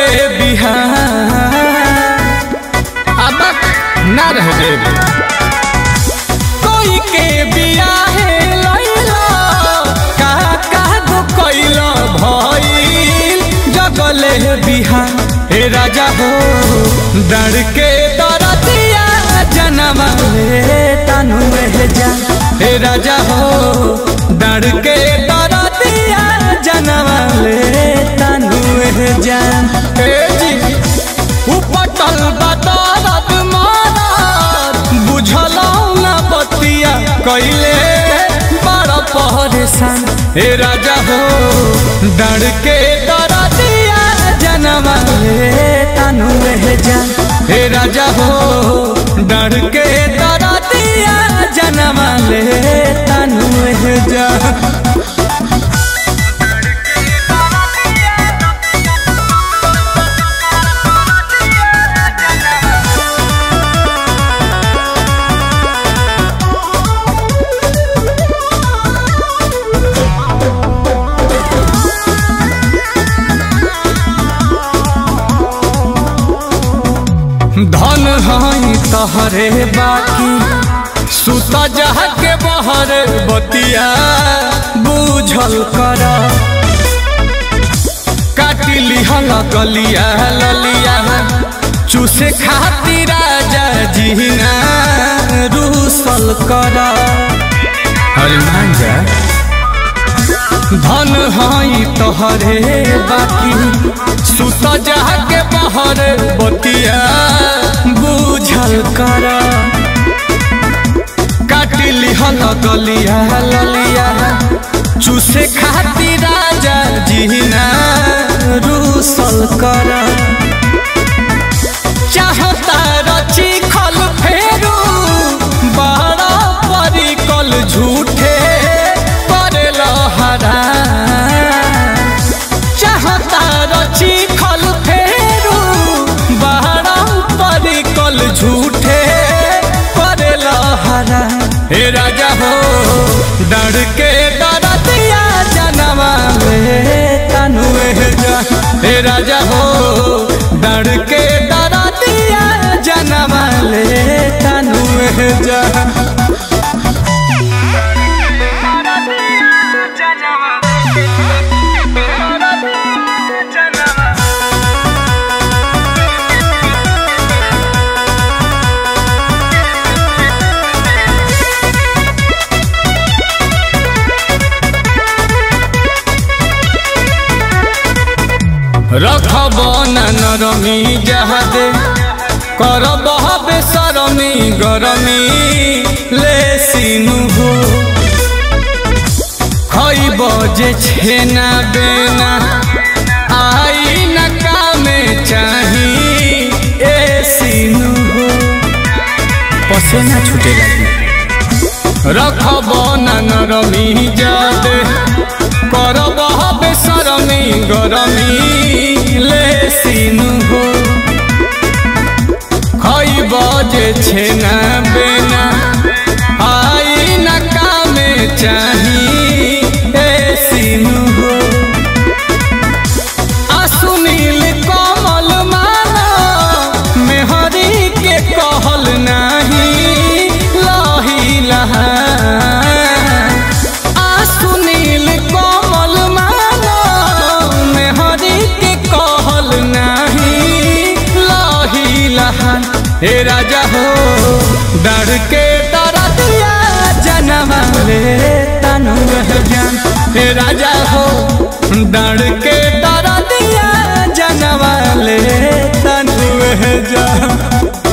बिहार अब ना रह देब कोई के बियाहे लैला का गो कैला भइल जगले बिहार हे राजा हो डर के दरदिया जनम ले तनु जा हे राजा हो डर के दरदिया जनम ले तनु जा उपटल बदरत मारत बुझल न बतिया कैले बड़ परेशान हे राजा हो डर के दरदिया जनम ले तनु जा हे राजा हो डर के दरदिया जनम ले तनु जा धन हई तहरे बाकी सुता जह के बहर बतिया बुझल कर काटी लिहल गलिया ललिया चूसे खातिर राजा जीना रूसल कर अरे मान जा धन हई तोहरे बाकी सुता जह के बहर बतिया बुझल कर काटी लिहल गलिया ललिया चूसे खातिर राजा जीना रूसल कर चाहता रची खल फेरू बड़ा परिकल झूठे करेल हरा चाहता रची खल फेरू बड़ा परिकल झूठे करेल हरा हे राजा हो डर के दरदिया जनवा ले तनु जा हे राजा हो डर के दरदिया जनवा ले तनु जा रखब नरमी जहादे करब बेसरमी गरमी ले सीनु हो खइब जे छेना बेना आई न कामे चाही ए सीनु हो पसेना छूटे लगी रखब नरमी जहादे करब बेसरमी गरमी ले सीनु हो खइब जे छेना बेना आई न कामे चाही ए सीनु हो सुनील कमल माना मेहरी के कहल नाही लही लहा सुनील कमल माना मेहरी के कहल नाही लही लहा हे राजा हो डर के दरदिया जनम ले तनु जा हे राजा हो डर के दरदिया जनम ले तनु जा।